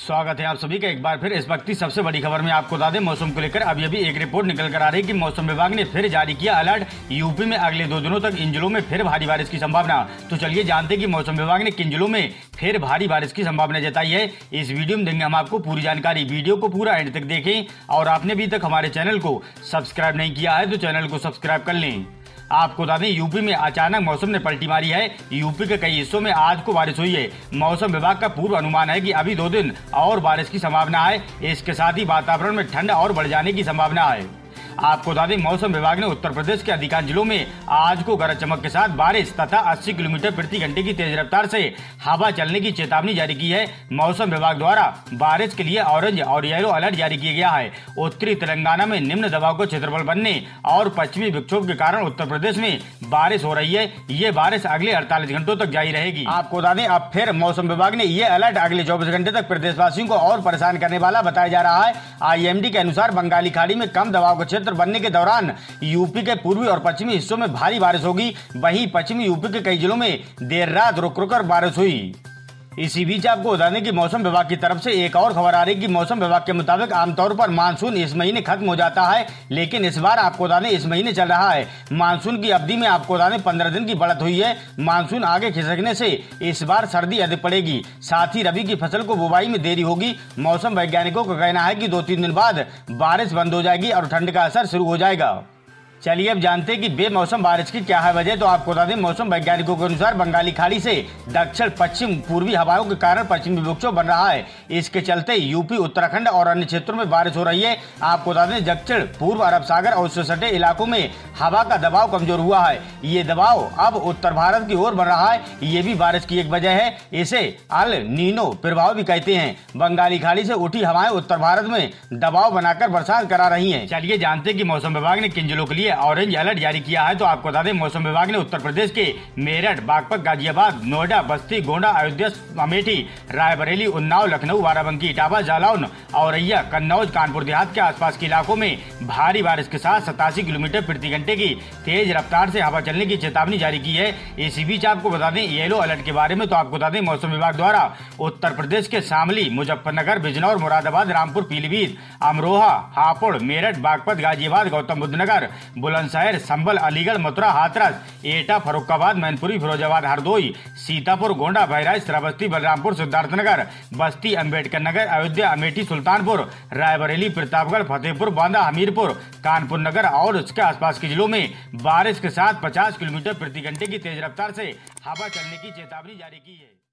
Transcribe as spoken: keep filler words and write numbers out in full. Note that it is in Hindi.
स्वागत है आप सभी का एक बार फिर इस वक्त की सबसे बड़ी खबर में। आपको बता दें मौसम को लेकर अभी अभी एक रिपोर्ट निकल कर आ रही है कि मौसम विभाग ने फिर जारी किया अलर्ट। यूपी में अगले दो दिनों तक इन जिलों में फिर भारी बारिश की संभावना। तो चलिए जानते हैं कि मौसम विभाग ने किन जिलों में फिर भारी बारिश की संभावना जताई है। इस वीडियो में देंगे हम आपको पूरी जानकारी। वीडियो को पूरा एंड तक देखें और आपने अभी तक हमारे चैनल को सब्सक्राइब नहीं किया है तो चैनल को सब्सक्राइब कर लें। आपको बता दें यूपी में अचानक मौसम ने पलटी मारी है। यूपी के कई हिस्सों में आज को बारिश हुई है। मौसम विभाग का पूर्व अनुमान है कि अभी दो दिन और बारिश की संभावना है। इसके साथ ही वातावरण में ठंड और बढ़ जाने की संभावना है। आपको बता दें मौसम विभाग ने उत्तर प्रदेश के अधिकांश जिलों में आज को गरज चमक के साथ बारिश तथा अस्सी किलोमीटर प्रति घंटे की तेज रफ्तार से हवा चलने की चेतावनी जारी की है। मौसम विभाग द्वारा बारिश के लिए ऑरेंज और येलो अलर्ट जारी किया गया है। उत्तरी तेलंगाना में निम्न दबाव का क्षेत्रफल बनने और पश्चिमी विक्षोभ के कारण उत्तर प्रदेश में बारिश हो रही है। ये बारिश अगले अड़तालीस घंटों तक जारी रहेगी। आपको बता दें अब फिर मौसम विभाग ने ये अलर्ट अगले चौबीस घंटे तक प्रदेशवासियों को और परेशान करने वाला बताया जा रहा है। आई एम डी के अनुसार बंगाली खाड़ी में कम दबाव का क्षेत्र बनने के दौरान यूपी के पूर्वी और पश्चिमी हिस्सों में भारी बारिश होगी। वहीं पश्चिमी यूपी के कई जिलों में देर रात रुक रुक कर बारिश हुई। इसी बीच आपको बता दें कि मौसम विभाग की तरफ से एक और खबर आ रही है कि मौसम विभाग के मुताबिक आमतौर पर मानसून इस महीने खत्म हो जाता है, लेकिन इस बार आपको बता दें इस महीने चल रहा है। मानसून की अवधि में आपको बता दें पंद्रह दिन की बढ़त हुई है। मानसून आगे खिसकने से इस बार सर्दी अधिक पड़ेगी, साथ ही रबी की फसल को बुवाई में देरी होगी। मौसम वैज्ञानिकों का कहना है कि दो तीन दिन बाद बारिश बंद हो जाएगी और ठंड का असर शुरू हो जाएगा। चलिए अब जानते हैं कि बेमौसम बारिश की क्या है वजह। तो आपको बता दें मौसम वैज्ञानिकों के अनुसार बंगाली खाड़ी से दक्षिण पश्चिम पूर्वी हवाओं के कारण पश्चिमी विक्षोभ बन रहा है। इसके चलते यूपी, उत्तराखंड और अन्य क्षेत्रों में बारिश हो रही है। आपको बता दें दक्षिण पूर्व अरब सागर और उससे सटे इलाकों में हवा का दबाव कमजोर हुआ है। ये दबाव अब उत्तर भारत की ओर बढ़ रहा है। ये भी बारिश की एक वजह है। इसे अल नीनो प्रभाव भी कहते हैं। बंगाली खाड़ी से उठी हवाएं उत्तर भारत में दबाव बनाकर बरसात करा रही है। चलिए जानते हैं कि मौसम विभाग ने किन जिलों के लिए ऑरेंज अलर्ट जारी किया है। तो आपको बता दें मौसम विभाग ने उत्तर प्रदेश के मेरठ, बागपत, गाजियाबाद, नोएडा, बस्ती, गोंडा, अयोध्या, अमेठी, रायबरेली, उन्नाव, लखनऊ, बाराबंकी, इटावा, जालौन, औरैया, कन्नौज, कानपुर देहात के आसपास के इलाकों में भारी बारिश के साथ सतासी किलोमीटर प्रति घंटे की तेज रफ्तार से हवा चलने की चेतावनी जारी की है। इसी बीच आपको बता दें येलो अलर्ट के बारे में। तो आपको बता दें मौसम विभाग द्वारा उत्तर प्रदेश के शामली, मुजफ्फरनगर, बिजनौर, मुरादाबाद, रामपुर, पीलीभीत, अमरोहा, हापुड़, मेरठ, बागपत, गाजियाबाद, गौतम बुद्ध नगर, बुलंदशहर, संभल, अलीगढ़, मथुरा, हाथरस, एटा, फर्रुखाबाद, मैनपुरी, फिरोजाबाद, हरदोई, सीतापुर, गोंडा, बहराइच, श्रावस्ती, बलरामपुर, सिद्धार्थनगर, बस्ती, अम्बेडकर नगर, अयोध्या, अमेठी, सुल्तानपुर, रायबरेली, प्रतापगढ़, फतेहपुर, बांदा, हमीरपुर, कानपुर नगर और उसके आसपास के जिलों में बारिश के साथ पचास किलोमीटर प्रति घंटे की तेज रफ्तार से हवा चलने की चेतावनी जारी की है।